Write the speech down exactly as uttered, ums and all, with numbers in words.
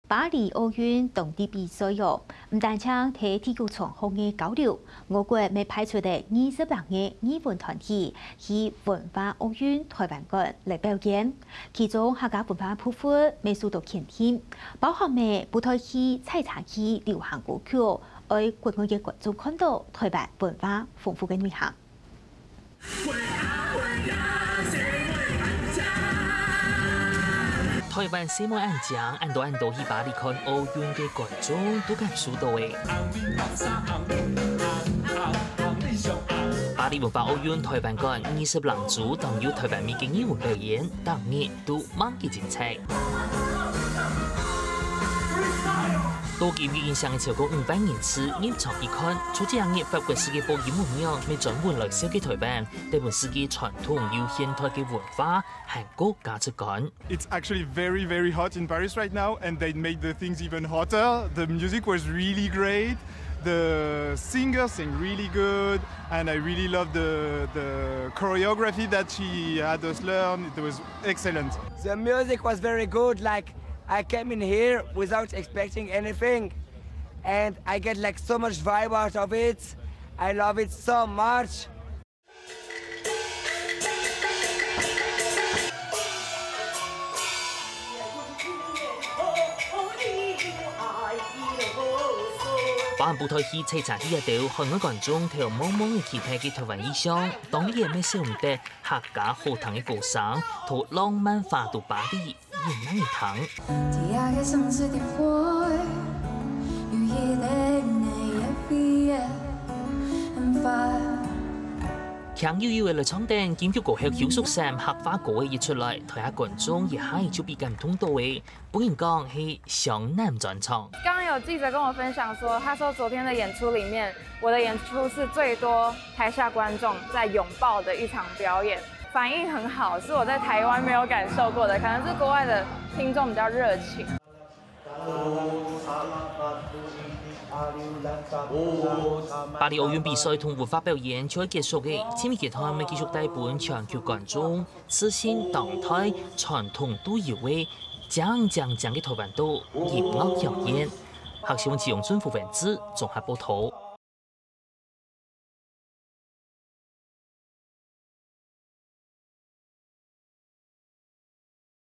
巴黎奥运当地比赛哟，唔但只睇體育場後嘅交流，我國未派出嘅二十人嘅語文團體去文化奧運台灣館嚟表演，其中客家文化部分未受到肯定，包含嘅舞台戲、採茶戲、流行歌曲，為國外嘅觀眾看到台灣文化豐富嘅內涵。 台灣世貿安獎，按到按到去巴黎看奧運嘅觀眾都感受到嘅。巴黎文化奧運台灣館二十人組，當有台灣味嘅語文表演，當日都蠻嘅精彩。多見於現象嘅超過五萬人次入場去看，除這樣嘅法國世界盃英文樣，未專門來紹介台灣台灣世界傳統又現代嘅文化韓國價值觀。 It's actually very very hot in Paris right now, and they made the things even hotter. The music was really great. The singers sing really good, and I really loved the the choreography that she had us learn. It was excellent. The music was very good. Like I came in here without expecting anything, and I get like so much vibe out of it. I love it so much. 把舞台戲採茶戲一條，韓國觀眾條茫茫嘅期待嘅台灣意象，當然咩少唔得客家好聽嘅歌聲，同浪漫化到巴黎熱鬧嘅聽。 強悠悠嘅來唱定，兼具過後小熟聲客家歌嘅一出來，台下觀眾也係就比感通到嘅。本人講係湘南專場。 剛剛有記者跟我分享說，他說昨天的演出裡面，我的演出是最多台下觀眾在擁抱的一場表演，反應很好，是我在台灣沒有感受過的，可能是國外的聽眾比較熱情。 巴黎奧運比賽同文化表演將結束嘅，前面其他咪繼續帶本長橋觀眾，自信當代傳統都有嘅，講講講嘅台灣島音樂表演，客小溫志用尊副文字綜合報道。